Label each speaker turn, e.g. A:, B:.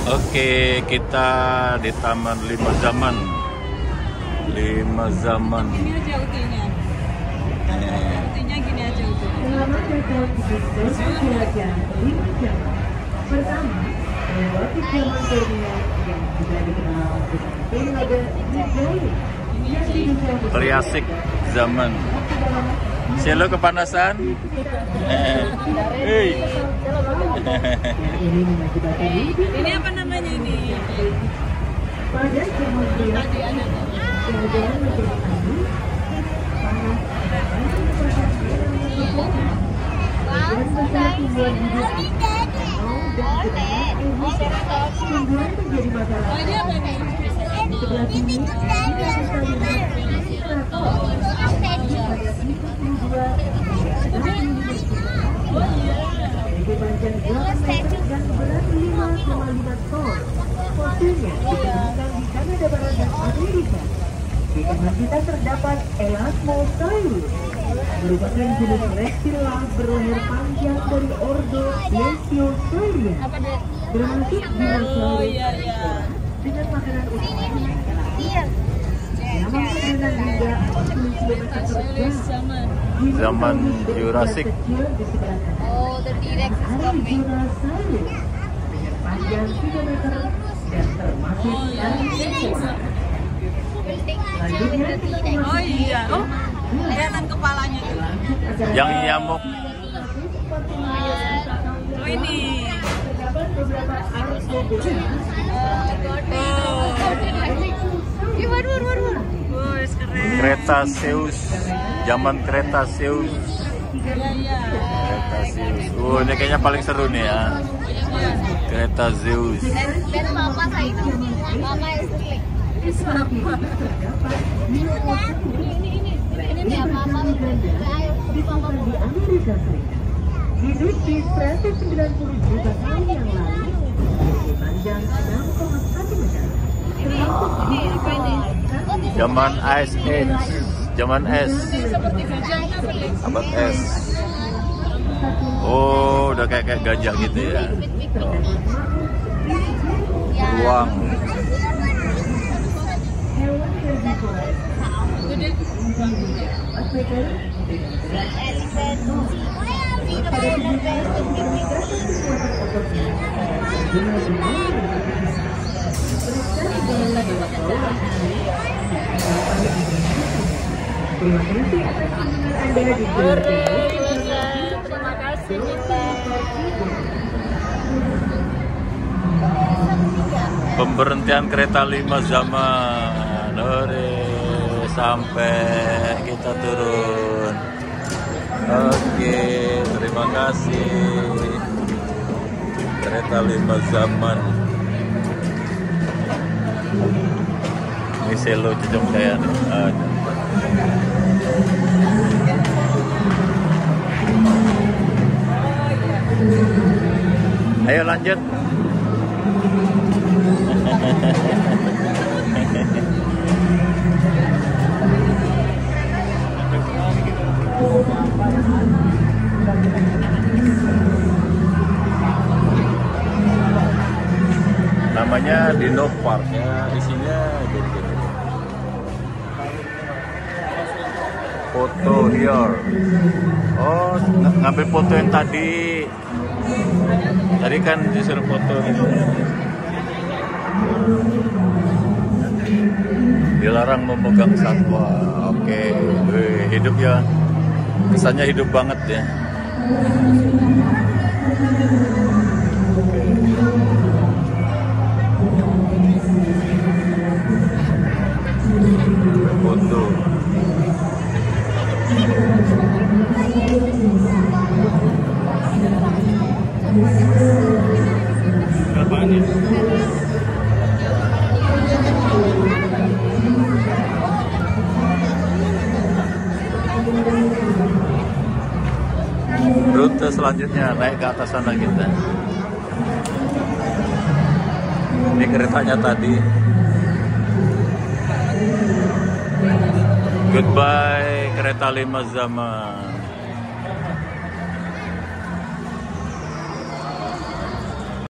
A: Oke, kita di Taman 5 Zaman. 5 Zaman.
B: Gini aja utinya. Utinya gini aja utinya.
C: Selamat datang di Desa Jelajah 5 Jam. Pertama, melewati zaman kolonial yang juga dikenal dengan periode Nagari.
A: Teriasik zaman. Selo kepanasan. Hei.
B: Ini apa namanya ini?
C: Pada zaman
B: Tadi ada.
C: kerajaan Majapahit, panas dan masalah tumbuhan hidup tumbuhan menjadi masalah.
B: Oh, ini apa nih?
C: Di sebelah sini kita bisa lihat panjang 8 meter dan berat 5,5 ton. Fosilnya ditemukan di Kanada Barat dan Amerika. Di tempat kita terdapat Elasmosaurus, merupakan jenis reptil laut berleher panjang dari ordo Plesiosauria,
B: Apa deh?
C: termasuk
B: Oh
C: dinosaurus
B: iya iya.
C: dengan makanan utamanya Zaman berenang hingga 40 km per jam.
B: Zaman.
A: Zaman Jurassic.
D: Oh, the T-Rex is
C: Ada
D: coming.
C: Dinosaurus dengan panjang 3 meter dan termasuk
B: Oh iya.
C: selanjutnya kita memasuki
B: Oh iya. Oh, kelihatan kepalanya tuh.
A: Yang nyamuk.
B: Oh ini.
C: Terdapat beberapa arthropoda.
B: Wah, keren.
A: Cretaceous. Zaman Cretaceous.
B: Iya iya.
A: Cretaceous. Ini kayaknya paling seru nih ya. Cretaceous.
D: Dan mama saya itu, mama is like, ini dia mama,
C: Ditemukan di Amerika Serikat. Hidup di 190 juta tahun yang lalu. Memiliki panjang 6,1 meter. Termasuk di
A: Zaman Ice Age. Zaman es.
B: Seperti gajah apa ya?
A: Abad es. Oh, udah kayak gajah gitu ya. Ruang.
C: hewan herbivora.
B: Gede.
C: Pada tubuhnya meningkatkan kekuatan ototnya. Dengan terima kasih atas kunjungan Anda di Jawa Timur.
B: Terima kasih Mita.
A: Pemberhentian kereta 5 zaman. Ore, sampai kita turun. Oke, terima kasih. Kereta 5 zaman. Ini selo cocok saya nih. Ayo lanjut. Namanya Dino Park ya, isinya gini-gini. Foto here. Oh, ngambil foto yang tadi. Tadi kan disuruh foto gitu. Dilarang memegang satwa. Oke, hidup ya. Kesannya hidup banget ya. Foto. Apaan ya? Rute selanjutnya naik ke atas sana kita. Ini keretanya tadi. Goodbye kereta 5 zaman.